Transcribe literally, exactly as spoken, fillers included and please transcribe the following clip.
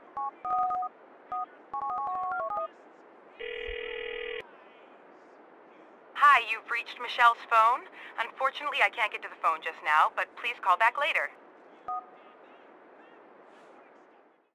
Hi, you've reached Michelle's phone. Unfortunately, I can't get to the phone just now, but please call back later.